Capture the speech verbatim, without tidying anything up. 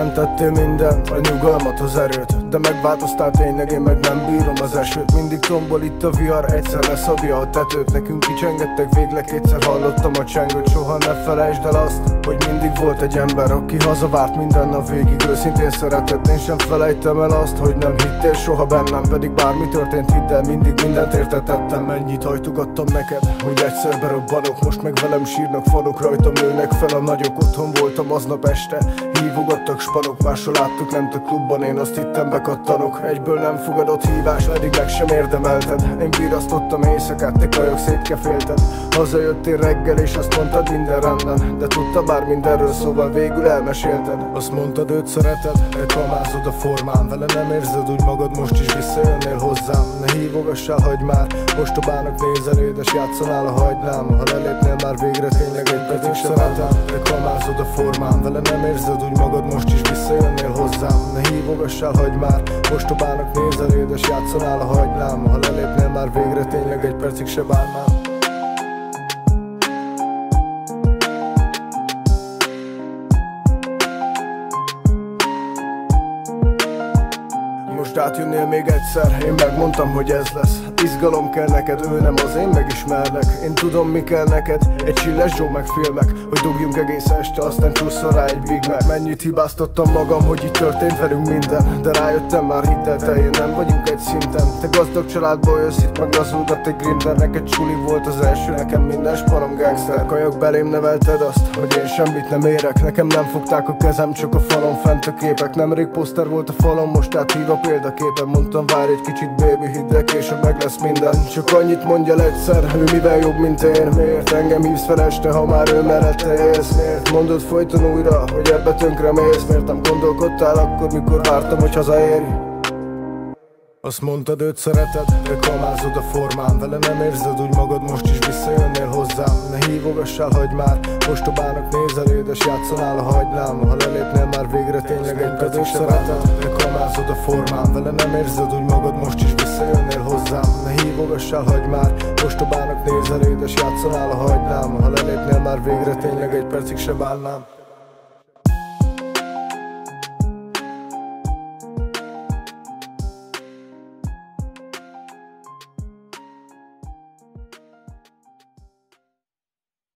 tettél mindent, a nyugalmat, az erőt, de megváltoztál tényleg, én meg nem bírom az esőt. Mindig tombol itt a vihar, egyszer leszabja a tetőt. Nekünk kicsengettek végleg, kétszer hallottam a csengőt. Soha ne felejtsd el azt, hogy mindig volt egy ember, aki hazavárt minden nap végig, őszintén szeretett. Én sem felejtem el azt, hogy nem hittél soha bennem, pedig bármi történt, hidd el, mindig mindent értetettem. Mennyit hajtogattam neked, hogy egyszer berobbanok, most meg velem sírnak falok, rajtam nőnek fel a nagyok. Otthon voltam aznap este, hívogattak spanok, máshol láttuk lent a klubban, én azt hittem bekattanok. Egyből nem fogadott hívás, pedig meg sem érdemelted. Én virasztottam éjszakát, te kajak szétkefélted. Hazajöttél reggel és azt mondtad, minden rendben, de tudta már mindenről, szóval végül elmesélted. Azt mondtad, őt szereted, elkamázod a formán, vele nem érzed úgy magad, most is visszajönnél hozzám. Ne hívogassál, hagyd már, mostobának nézel, édes, játszanál a hagynám. Ha lelépnél már végre, tényleg egy percig sem szeretem. Elkamázod a formán, vele nem érzed úgy magad, most is visszajönnél hozzám. Ne hívogassál, hagyd már, mostobának nézel, édes, játszanál a hagynám. Ha lelépnél már végre, tényleg egy percig se bánnám. Most átjönnél még egyszer, én megmondtam, hogy ez lesz. Izgalom kell neked, ő nem, az én megismerlek. Én tudom, mi kell neked, egy csilles Joe meg filmek, hogy dogjunk egész este, aztán csúszol rá egy Big Mac. Mennyit hibáztattam magam, hogy így történt velünk minden, de rájöttem már, hidd el te, én nem vagyunk egy szinten. Te gazdag családból jössz, itt meg lazulgat egy grinder. Neked csuli volt az első, nekem minden sparom gangster. Kajak belém nevelted azt, hogy én semmit nem érek. Nekem nem fogták a kezem, csak a falon fent a képek. Nemrég poszter volt a falon, most áthív a példaképen. Mondtam, várj egy kicsit baby, hidd el, később meg lesz minden. Csak annyit mondjál egyszer, ő mivel jobb, mint én. Miért engem hívsz fel este, ha már ő mellette élsz? Miért mondod folyton újra, hogy ebbe tönkre mész? Miért nem gondolkodtál akkor, mikor vártam, hogy hazaérj? Azt mondtad, őt szereted, elkamázod a formán, vele nem érzed úgy magad, most is visszajönnél hozzám. Ne hívogassál, hagyd már, mostobának nézel, édes, játszanál a hagynám. Ha lelépnél már végre, tényleg egy percig se szereted. Elkamázod a formán, vele nem érzed úgy magad, most is visszajönnél hozzám. Ne hívogassál, hagyd már, mostobának nézel, édes, játszanál a hagynám. Ha lelépnél már végre, tényleg egy percig se bánnám.